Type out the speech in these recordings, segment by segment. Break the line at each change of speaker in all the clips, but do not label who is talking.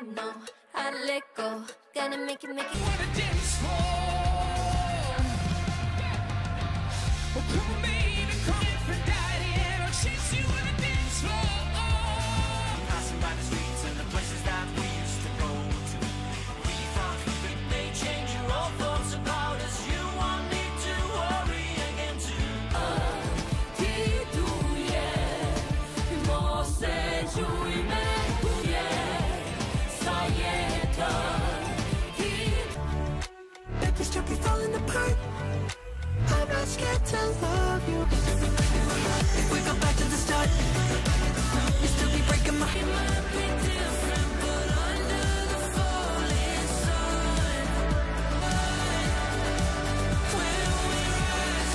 I know how to let go. Gotta make it.
Wanna dance floor? Well, come baby, come Aphrodite, and I'll chase you on the dance floor. Passing by the streets and the places that we used to go to. We thought it may change your old thoughts about us. You won't need to worry again too.
Still be falling apart. I'm not scared to love you. If we go back to the start, you still be breaking my heart. It might be different, but under the falling sun, when we rise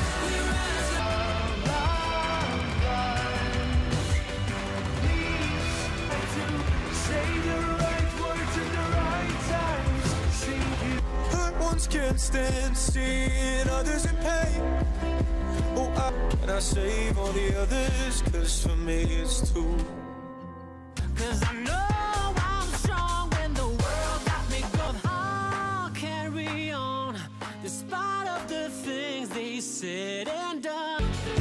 Please say the right words in the right times. Sing it. Can't stand seeing others in pain. Oh, I save all the others, 'cause for me it's two. 'Cause I know I'm strong when the world got me going. I'll carry on despite of the things they said and done.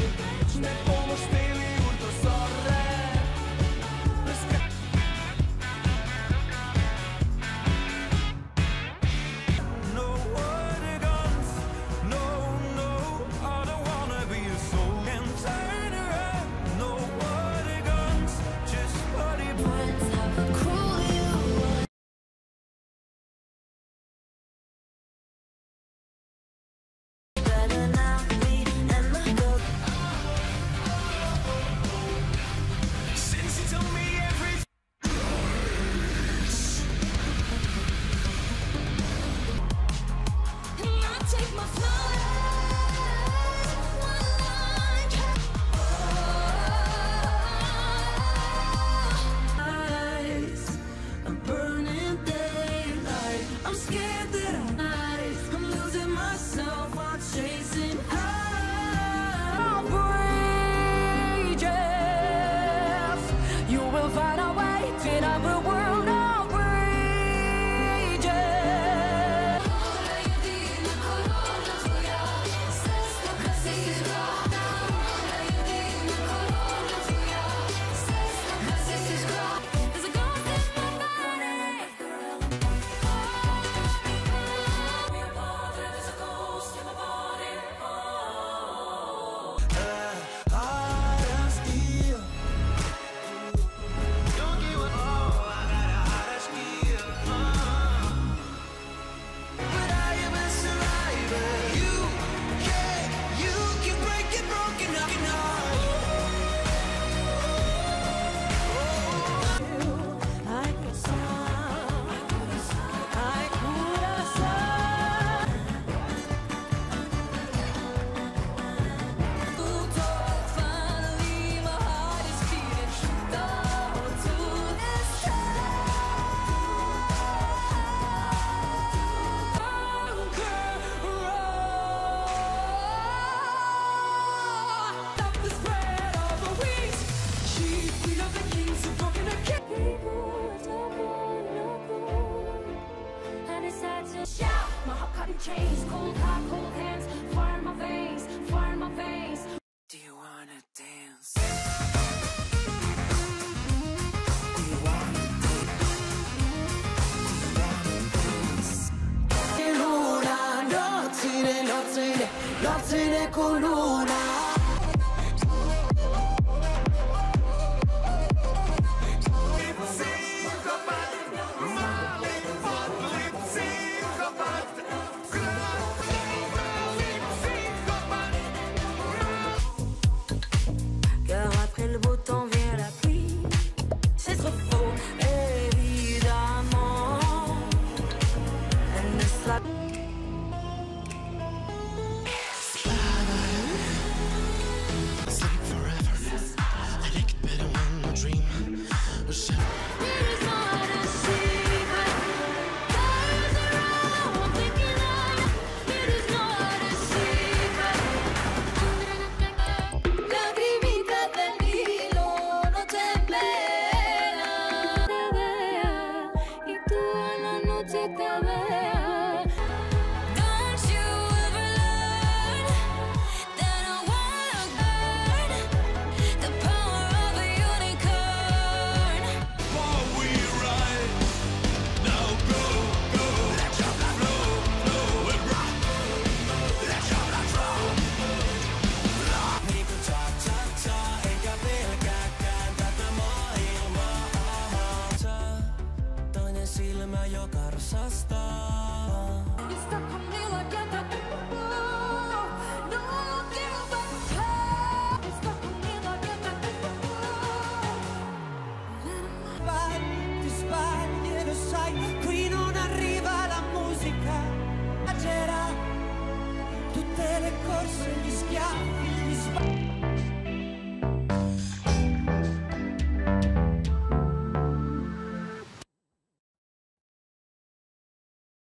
Chains, cold heart, cold hands, fire in my veins, fire in my veins.
Do you wanna dance? Luna, notte con luna.
Le beau temps vient la pluie, c'est trop faux, évidemment. Elle ne sera te vea. Don't you ever learn that I wanna burn the power of a unicorn.
While we ride, now go, go. Let your blood flow, flow and rock. Let your blood flow. Nico cha cha cha, en capilla canta moja. Toinen silmä joka rasastaa.
You stuck on me like you're the